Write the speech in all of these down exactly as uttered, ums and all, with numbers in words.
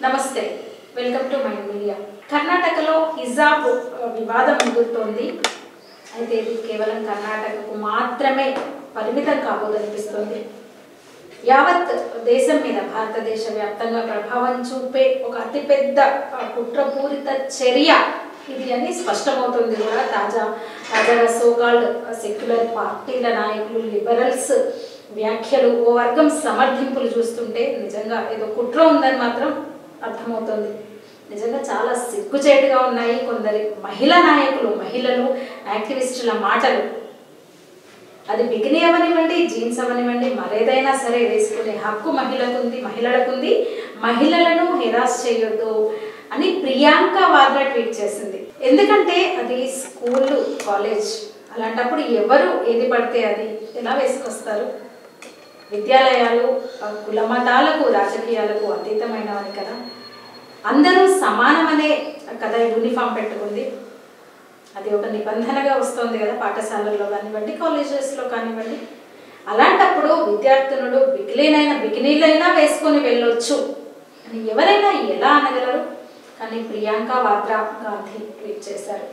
నమస్తే, welcome to my media. కర్ణాటకలో హిజాబ్ వివాదం ముగురుతోంది. అయితే ఇది కేవలం కర్ణాటకకు మాత్రమే పరిమితం కాబోదనిపిస్తోంది. యావత్ దేశం మీద భారతదేశ వ్యాప్తంగా ప్రభావం చూపే ఒక అతిపెద్ద కుట్రపూరిత చర్య ఇది అని స్పష్టమవుతుంది కూడా. తాజా తాజాగా సోకాల్డ్ సెక్యులర్ పార్టీల నాయకులు, లిబరల్స్ వ్యాఖ్యలు, ఓ వర్గం సమర్థింపులు చూస్తుంటే నిజంగా ఏదో కుట్ర ఉందని మాత్రం అర్థమవుతుంది. నిజంగా చాలా సిగ్గుచేటుగా ఉన్నాయి కొందరి మహిళా నాయకులు, మహిళలు, యాక్టివిస్టుల మాటలు. అది బికినీ అవనివ్వండి, జీన్స్ అవనివ్వండి, మరేదైనా సరే వేసుకునే హక్కు మహిళకుంది మహిళలకుంది మహిళలను హెరాస్ చేయొద్దు అని ప్రియాంక వాద్రా ట్వీట్ చేసింది. ఎందుకంటే అది స్కూల్, కాలేజ్, అలాంటప్పుడు ఎవరు ఏది పడితే అది ఎలా వేసుకొస్తారు? విద్యాలయాలు కులమతాలకు, రాజకీయాలకు అతీతమైనవని కదా, అందరూ సమానమనే కదా యూనిఫామ్ పెట్టుకుంది. అది ఒక నిబంధనగా వస్తుంది కదా, పాఠశాలల్లో కానివ్వండి, కాలేజెస్లో కానివ్వండి. అలాంటప్పుడు విద్యార్థినులు బికిలీనైనా బికినీలైనా వేసుకొని వెళ్ళొచ్చు అని ఎవరైనా ఎలా అనగలరు? కానీ ప్రియాంక వాద్రా గాంధీ ట్వీట్ చేశారు.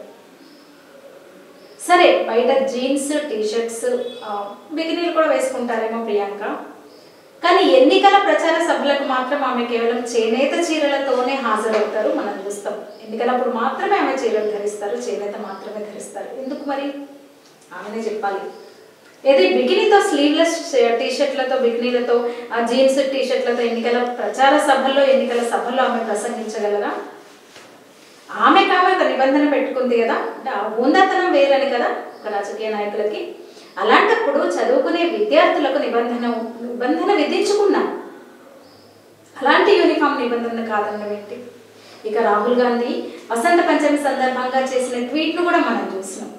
సరే, బయట జీన్స్, టీషర్ట్స్, బికినీలు కూడా వేసుకుంటారేమో ప్రియాంక, కానీ ఎన్నికల ప్రచార సభలకు మాత్రం ఆమె కేవలం చేనేత చీరలతోనే హాజరవుతారు. మనం చూస్తాం, ఎన్నికలప్పుడు మాత్రమే ఆమె చీరలు ధరిస్తారు, చేనేత మాత్రమే ధరిస్తారు. ఎందుకు మరి? ఆమెనే చెప్పాలి. ఏది బికినీతో, స్లీవ్లెస్ టీషర్ట్లతో, బికినీలతో, ఆ జీన్స్ టీషర్ట్లతో ఎన్నికల ప్రచార సభల్లో, ఎన్నికల సభల్లో ఆమె ప్రసంగించగలరా? ఆమె కామె ఒక నిబంధన పెట్టుకుంది కదా, అంటే ఆ ఉందతనం వేరని కదా ఒక రాజకీయ నాయకులకి. అలాంటప్పుడు చదువుకునే విద్యార్థులకు నిబంధన నిబంధన విధించుకున్నారు. అలాంటి యూనిఫామ్ నిబంధన కాదన్నది ఏంటి? ఇక రాహుల్ గాంధీ వసంత పంచమి సందర్భంగా చేసిన ట్వీట్ను కూడా మనం చూసినాం.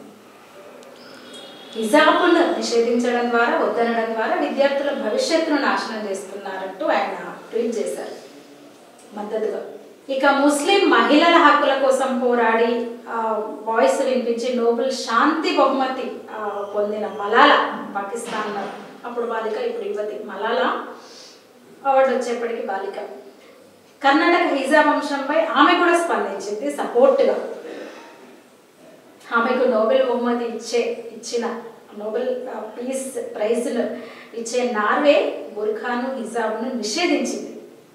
హిజాబ్ను నిషేధించడం ద్వారా, వద్దనడం ద్వారా విద్యార్థుల భవిష్యత్తును నాశనం చేస్తున్నారంటూ ఆయన ట్వీట్ చేశారు మద్దతుగా. ఇక ముస్లిం మహిళల హక్కుల కోసం పోరాడి వాయిస్ వినిపించి నోబెల్ శాంతి బహుమతి పొందిన మలాలా, పాకిస్తాన్ అప్పుడు బాలిక, ఇప్పుడు యువతి మలాలా అవార్డు వచ్చేప్పటికి బాలిక, కర్ణాటక హిజాబ్ అంశంపై ఆమె కూడా స్పందించింది సపోర్ట్గా. ఆమెకు నోబెల్ బహుమతి ఇచ్చే ఇచ్చిన నోబెల్ పీస్ ప్రైజ్ను ఇచ్చే నార్వే బుర్ఖాను, హిజాబ్ను నిషేధించింది.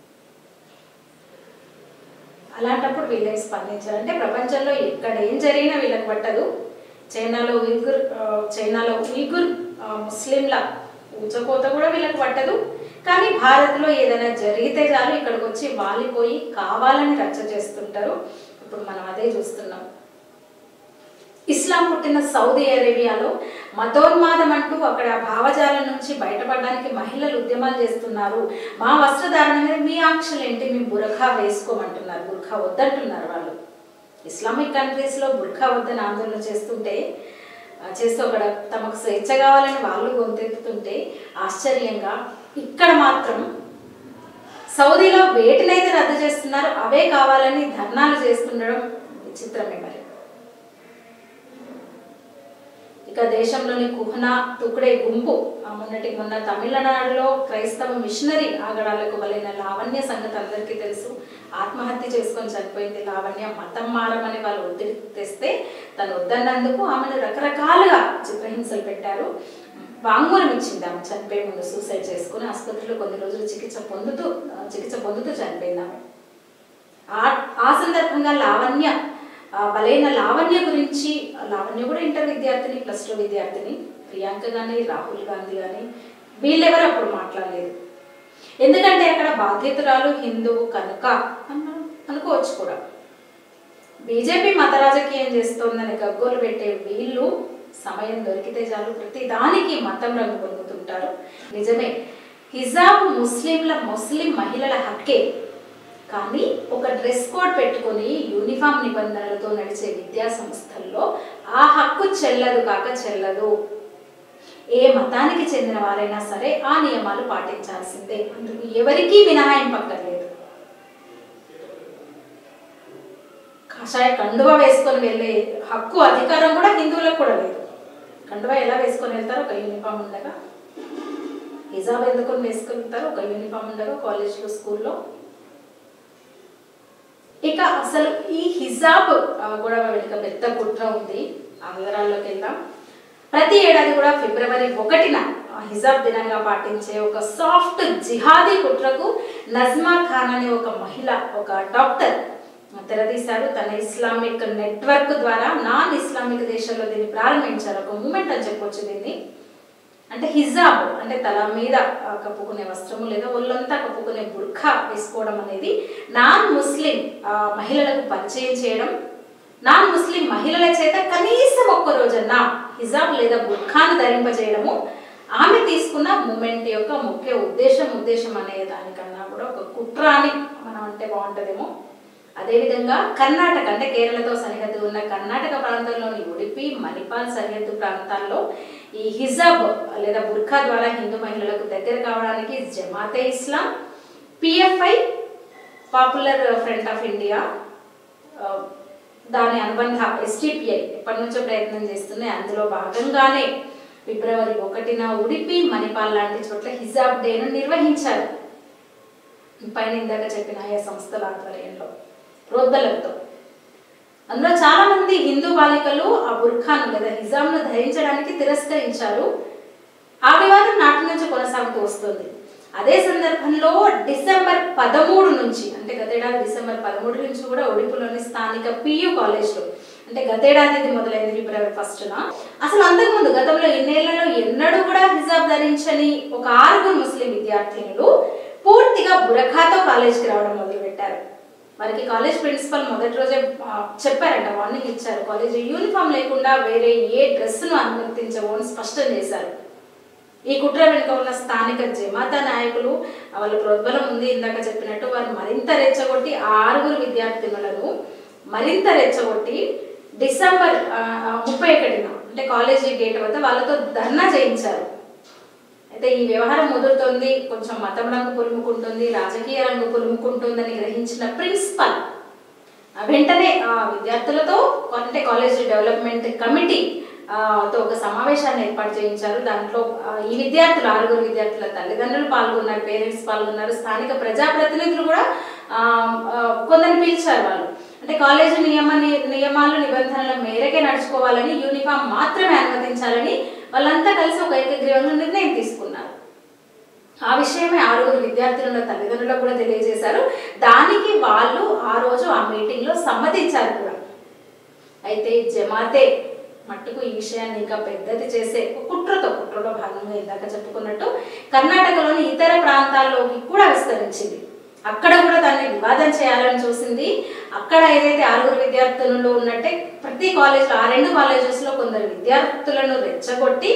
అలాంటప్పుడు వీళ్ళకి స్పందించారు. అంటే ప్రపంచంలో ఎక్కడ ఏం జరిగినా వీళ్ళకి పట్టదు. చైనాలో ఉయ్గుర్ చైనాలో ఉయ్గుర్ ముస్లింల ఊచకోత కూడా వీళ్ళకి పట్టదు. కానీ భారత్లో ఏదైనా జరిగితే చాలు ఇక్కడికి వచ్చి వాలిపోయి కావాలని రచ్చ చేస్తుంటారు. ఇప్పుడు మనం అదే చూస్తున్నాం. ఇస్లాం పుట్టిన సౌదీ అరేబియాలో మతోన్మాదం అంటూ అక్కడ భావజాలం నుంచి బయటపడడానికి మహిళలు ఉద్యమాలు చేస్తున్నారు. మా వస్త్రధారణ మీద మీ ఆంక్షలు ఏంటి? మీ బురఖా వేసుకోమంటున్నారు, బుర్ఖా వద్దంటున్నారు వాళ్ళు. ఇస్లామిక్ కంట్రీస్లో బుర్ఖా వద్దని ఆందోళన చేస్తుంటే చేస్తూ అక్కడ తమకు స్వేచ్ఛ కావాలని వాళ్ళు గొంతెత్తుతుంటే ఆశ్చర్యంగా ఇక్కడ మాత్రం సౌదీలో వేటినైతే రద్దు చేస్తున్నారో అవే కావాలని ధర్నాలు చేస్తుండడం విచిత్రమే. మరి ఇక దేశంలోని కుహనా తుకుడే గుంపు మొన్నటికి మొన్న తమిళనాడులో క్రైస్తవ మిషనరీ ఆగడాలకు బలైన లావణ్య సంగతి అందరికీ తెలుసు. ఆత్మహత్య చేసుకొని చనిపోయింది లావణ్య. మతం మారమని వాళ్ళు ఒత్తిడి తెస్తే తను వద్దన్నందుకు ఆమెను రకరకాలుగా చిత్రహింసలు పెట్టారు. వాంగ్మూలం ఇచ్చింది ఆమె చనిపోయే ముందు. సూసైడ్ చేసుకుని ఆసుపత్రిలో కొన్ని రోజులు చికిత్స పొందుతూ చికిత్స పొందుతూ చనిపోయింది ఆమె. ఆ సందర్భంగా లావణ్య బలైన లావణ్య గురించి, లావణ్య కూడా ఇంటర్ విద్యార్థిని, ప్లస్ టూ విద్యార్థిని, ప్రియాంక కానీ రాహుల్ గాంధీ కానీ వీళ్ళెవరు అప్పుడు మాట్లాడలేదు. ఎందుకంటే అక్కడ బాధితురాలు హిందువు కనుక అన్న అనుకోవచ్చు కూడా. బీజేపీ మత రాజకీయం చేస్తోందని గగ్గోలు పెట్టే వీళ్ళు సమయం దొరికితే చాలు ప్రతి దానికి మతం రంగు పొందుతుంటారు. నిజమే, హిజాబ్ ముస్లింల ముస్లిం మహిళల హక్కే. కానీ ఒక డ్రెస్ కోడ్ పెట్టుకొని యూనిఫామ్ నిబంధనలతో నడిచే విద్యా సంస్థల్లో ఆ హక్కు చెల్లదు కాక చెల్లదు. ఏ మతానికి చెందిన వారైనా సరే ఆ నియమాలు పాటించాల్సిందే. అందుకు ఎవరికీ మినహాయింపక్కర్లేదు. కాషాయ కండువా వేసుకొని వెళ్ళే హక్కు, అధికారం కూడా హిందువులకు కూడా లేదు. కండువా ఎలా వేసుకొని వెళ్తారో ఒక యూనిఫామ్ ఉండగా, హిజాబ్ ఎందుకొని వేసుకొని వెళ్తారో ఒక యూనిఫామ్ ఉండగా కాలేజ్లో, స్కూల్లో ఇక అసలు ఈ హిజాబ్ గొడవ వెనుక పెద్ద కుట్ర ఉంది. ఆ వివరాల్లోకి వెళ్దాం. ప్రతి ఏడాది కూడా ఫిబ్రవరి ఒకటిన హిజాబ్ దినంగా పాటించే ఒక సాఫ్ట్ జిహాదీ కుట్రకు నజ్మా ఖాన్ అనే ఒక మహిళ, ఒక డాక్టర్ తెరదీశారు. తన ఇస్లామిక్ నెట్వర్క్ ద్వారా నాన్ ఇస్లామిక్ దేశాల్లో దీన్ని ప్రారంభించారు. ఒక మూమెంట్ అని చెప్పొచ్చు దీన్ని. అంటే హిజాబ్ అంటే తల మీద కప్పుకునే వస్త్రము లేదా ఒళ్ళంతా కప్పుకునే బుర్ఖా వేసుకోవడం అనేది నాన్ ముస్లిం మహిళలకు పరిచయం చేయడం, నాన్ ముస్లిం మహిళల చేత కనీసం ఒక్క రోజన్నా హిజాబ్ లేదా బుర్ఖాను ధరింపజేయడము ఆమె తీసుకున్న మూమెంట్ యొక్క ముఖ్య ఉద్దేశం. ఉద్దేశం అనే దానికన్నా కూడా ఒక కుట్ర అని మనం అంటే బాగుంటుందేమో. అదేవిధంగా కర్ణాటక అంటే కేరళతో సరిహద్దు ఉన్న కర్ణాటక ప్రాంతంలోని ఉడిపి, మణిపాల్ సరిహద్దు ప్రాంతాల్లో ఈ హిజాబ్ లేదా బుర్ఖా ద్వారా హిందూ మహిళలకు దగ్గర కావడానికి Jamaat-e Islam, PFI, popular front of India, దాని అనుబంధ ఎస్డిపిఐ ఎప్పటి నుంచో ప్రయత్నం చేస్తున్నాయి. అందులో భాగంగానే ఫిబ్రవరి ఒకటిన ఉడిపి, మణిపాల్ లాంటి చోట్ల హిజాబ్ డేను నిర్వహించారు. పైన ఇందాక చెప్పిన ఆయా సంస్థల ఆధ్వర్యంలో ప్రోద్బలంతో. అందులో చాలా మంది హిందూ బాలికలు ఆ బుర్ఖాను లేదా హిజాబ్ను ధరించడానికి తిరస్కరించారు. ఆ వివాదం నాటి నుంచి కొనసాగుతూ వస్తుంది. అదే సందర్భంలో డిసెంబర్ పదమూడు నుంచి అంటే గతేడాది డిసెంబర్ పదమూడు నుంచి కూడా ఉడిపిలోని స్థానిక పియు కాలేజ్లో అంటే గతేడాది ఇది మొదలైంది ఫిబ్రవరి ఫస్ట్న. అసలు అంతకుముందు గతంలో ఇన్నేళ్లలో ఎన్నడూ కూడా హిజాబ్ ధరించని ఒక ఆరుగురు ముస్లిం విద్యార్థినులు పూర్తిగా బురఖాతో కాలేజ్కి రావడం మొదలుపెట్టారు. వారికి కాలేజ్ ప్రిన్సిపల్ మొదటి రోజే చెప్పారంట, వార్నింగ్ ఇచ్చారు. కాలేజ్ యూనిఫామ్ లేకుండా వేరే ఏ డ్రెస్సును అనుమతించవు అని స్పష్టం చేశారు. ఈ కుట్ర వెనుక ఉన్న స్థానిక జమాతా నాయకులు వాళ్ళ ప్రోద్బలం ఉంది. ఇందాక చెప్పినట్టు వారు మరింత రెచ్చగొట్టి ఆ ఆరుగురు విద్యార్థినులను మరింత రెచ్చగొట్టి డిసెంబర్ ముప్పై ఒకటిన అంటే కాలేజీ గేట్ వద్ద వాళ్ళతో ధర్నా చేయించారు. అయితే ఈ వ్యవహారం ముదురుతోంది, కొంచెం మతం రంగు పులుముకుంటుంది, రాజకీయ రంగు పులుముకుంటుందని గ్రహించిన ప్రిన్సిపల్ వెంటనే ఆ విద్యార్థులతో అంటే కాలేజ్ డెవలప్మెంట్ కమిటీ తో ఒక సమావేశాన్ని ఏర్పాటు చేయించారు. దాంట్లో ఈ విద్యార్థులు ఆరుగురు విద్యార్థుల తల్లిదండ్రులు పాల్గొన్నారు, పేరెంట్స్ పాల్గొన్నారు, స్థానిక ప్రజాప్రతినిధులు కూడా కొందరిని పిలిచారు. వాళ్ళు అంటే కాలేజీ నియమ నియమాలు నిబంధనల మేరకే నడుచుకోవాలని, యూనిఫామ్ మాత్రమే అనుమతించాలని వాళ్ళంతా కలిసి ఒక ఏకగ్రీవంగా నిర్ణయం తీసుకున్నారు. ఆ విషయమే ఆరుగురు విద్యార్థుల తల్లిదండ్రులకు కూడా తెలియజేశారు. దానికి వాళ్ళు ఆ రోజు ఆ మీటింగ్లో సమ్మతించారు కూడా. అయితే జమాతే మట్టుకు ఈ విషయాన్ని ఇంకా పెద్దది చేసే కుట్రతో కుట్రలో భాగంగా ఇందాక చెప్పుకున్నట్టు కర్ణాటకలోని ఇతర ప్రాంతాల్లోకి కూడా విస్తరించింది. అక్కడ కూడా దాన్ని వివాదం చేయాలని చూసింది. అక్కడ ఏదైతే ఆరుగురు విద్యార్థులు ఉన్నట్టే ప్రతి కాలేజ్లో ఆ రెండు కాలేజెస్లో కొందరు విద్యార్థులను రెచ్చగొట్టి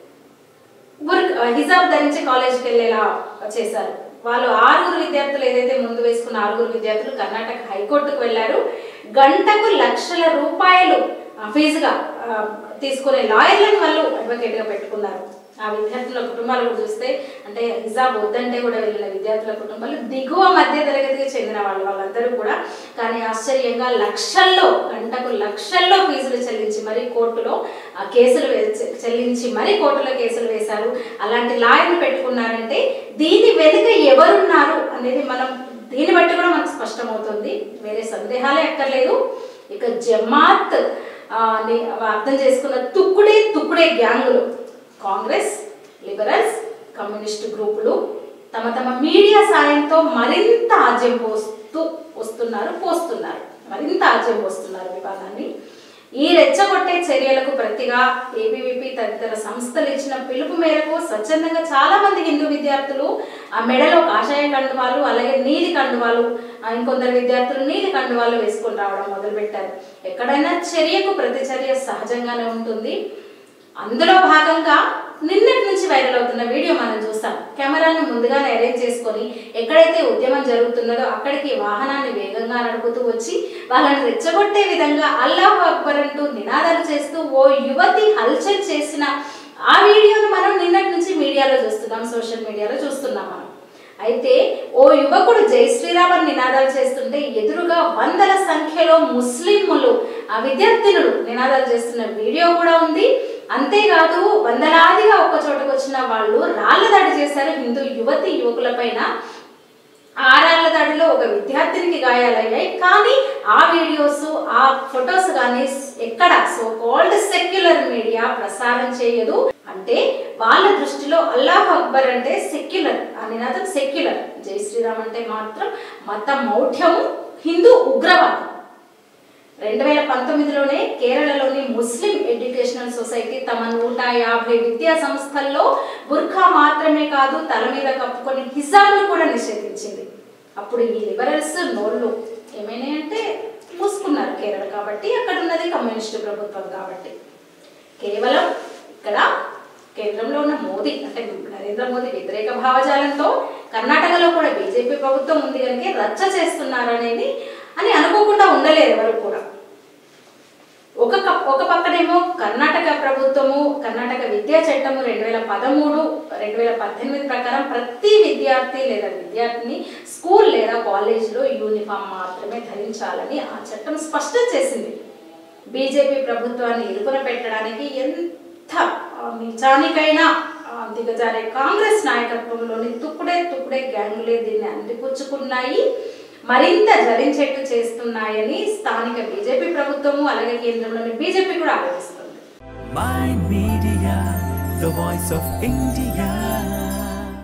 హిజాబ్ ధరించి కాలేజ్కి వెళ్ళేలా చేశారు. వాళ్ళు ఆరుగురు విద్యార్థులు ఏదైతే ముందు వేసుకున్న ఆరుగురు విద్యార్థులు కర్ణాటక హైకోర్టుకు వెళ్ళారు. గంటకు లక్షల రూపాయలు ఫీజుగా తీసుకునే లాయర్లను వాళ్ళు అడ్వకేట్గా పెట్టుకున్నారు. ఆ విద్యార్థుల కుటుంబాలు కూడా చూస్తే అంటే హిజాబ్ వద్దంటే కూడా వెళ్ళిన విద్యార్థుల కుటుంబాలు దిగువ మధ్య తరగతికి చెందిన వాళ్ళు వాళ్ళందరూ కూడా. కానీ ఆశ్చర్యంగా లక్షల్లో గంటకు లక్షల్లో ఫీజులు చెల్లించి మరీ కోర్టులో కేసులు చెల్లించి మరీ కోర్టులో కేసులు వేశారు. అలాంటి లాయర్లు పెట్టుకున్నారంటే దీని వెనుక ఎవరున్నారు అనేది మనం దీన్ని బట్టి కూడా మనకు స్పష్టమవుతుంది. వేరే సందేహాలే అక్కర్లేదు. ఇక జమాత్ అర్థం చేసుకున్న తుక్కుడే తుక్కుడే గ్యాంగులు కాంగ్రెస్, లిబరల్స్, కమ్యూనిస్టు గ్రూపులు తమ తమ మీడియా సాయంతో మరింత ఆజ్యం పోస్తూ వస్తున్నారు పోస్తున్నారు మరింత ఆజ్యం పోస్తున్నారు వివాదాన్ని. ఈ రెచ్చగొట్టే చర్యలకు ప్రతిగా ఏబీవీపీ తదితర సంస్థలు ఇచ్చిన పిలుపు మేరకు స్వచ్ఛందంగా చాలా మంది హిందూ విద్యార్థులు ఆ మెడలో కాషాయ కండువాలు అలాగే నీలి కండువాలు ఇంకొందరు విద్యార్థులు నీలి కండువాలు వేసుకొని రావడం మొదలుపెట్టారు. ఎక్కడైనా చర్యకు ప్రతిచర్య సహజంగానే ఉంటుంది. అందులో భాగంగా నిన్నటి నుంచి వైరల్ అవుతున్న వీడియో మనం చూస్తాం. కెమెరాను ముందుగానే అరేంజ్ చేసుకొని ఎక్కడైతే ఉద్యమం జరుగుతున్నదో అక్కడికి వాహనాన్ని వేగంగా నడుపుతూ వచ్చి వాళ్ళని రెచ్చగొట్టే విధంగా అల్లాహు అక్బర్ అంటూ నినాదాలు చేస్తూ ఓ యువతి హల్చల్ చేసిన ఆ వీడియోను మనం నిన్నటి నుంచి మీడియాలో చూస్తున్నాం, సోషల్ మీడియాలో చూస్తున్నాం మనం. అయితే ఓ యువకుడు జై శ్రీరామ్ అని నినాదాలు చేస్తుంటే ఎదురుగా వందల సంఖ్యలో ముస్లింలు ఆ విద్యార్థినులు నినాదాలు చేస్తున్న వీడియో కూడా ఉంది. అంతేకాదు వందలాదిగా ఒక్క చోటకు వచ్చిన వాళ్ళు రాళ్ల దాడి చేశారు హిందూ యువతి యువకుల పైన. ఆరాళ్ల దాడిలో ఒక విద్యార్థినికి గాయాలయ్యాయి. కానీ ఆ వీడియోస్ ఆ ఫొటోస్ కానీ ఎక్కడ సో కాల్డ్ సెక్యులర్ మీడియా ప్రసారం చేయదు. అంటే వాళ్ళ దృష్టిలో అల్లాహ్ అక్బర్ అంటే సెక్యులర్, ఆ నినాదం సెక్యులర్. జై శ్రీరామ్ అంటే మాత్రం మత మౌఢ్యము, హిందూ ఉగ్రవాదం. రెండు వేల పంతొమ్మిదిలోనే కేరళలోని ముస్లిం ఎడ్యుకేషనల్ సొసైటీ తమ నూట యాభై విద్యా సంస్థల్లో బుర్ఖా మాత్రమే కాదు తల మీద కప్పుకొని హిజాబ్ను కూడా నిషేధించింది. అప్పుడు ఈ లిబరల్స్ నోళ్ళు ఏమైనా అంటే మూసుకున్నారు. కేరళ కాబట్టి, అక్కడ ఉన్నది కమ్యూనిస్టు ప్రభుత్వం కాబట్టి. కేవలం ఇక్కడ కేంద్రంలో ఉన్న మోదీ అంటే నరేంద్ర మోదీ వ్యతిరేక భావజాలంతో కర్ణాటకలో కూడా బీజేపీ ప్రభుత్వం ఉంది కనుక రచ్చ చేస్తున్నారు అనేది అని అనుకోకుండా ఉండలేరు ఎవరు కూడా. ఒక ఒక పక్కనేమో కర్ణాటక ప్రభుత్వము కర్ణాటక విద్యా చట్టము రెండు వేల పదమూడు రెండు వేల పద్దెనిమిది ప్రకారం ప్రతి విద్యార్థి లేదా విద్యార్థిని స్కూల్ లేదా కాలేజీలో యూనిఫామ్ మాత్రమే ధరించాలని ఆ చట్టం స్పష్టం చేసింది. బీజేపీ ప్రభుత్వాన్ని ఇరుకున పెట్టడానికి ఎంత నిజానికైనా దిగజారే కాంగ్రెస్ నాయకత్వంలోని తుక్కుడే తుక్కుడే గ్యాంగులే దీన్ని అందిపుచ్చుకున్నాయి, మరింత జ్వలించేట్టు చేస్తున్నాయని స్థానిక బీజేపీ ప్రభుత్వము అలాగే కేంద్రంలోని బీజేపీ కూడా ఆలోచిస్తుంది.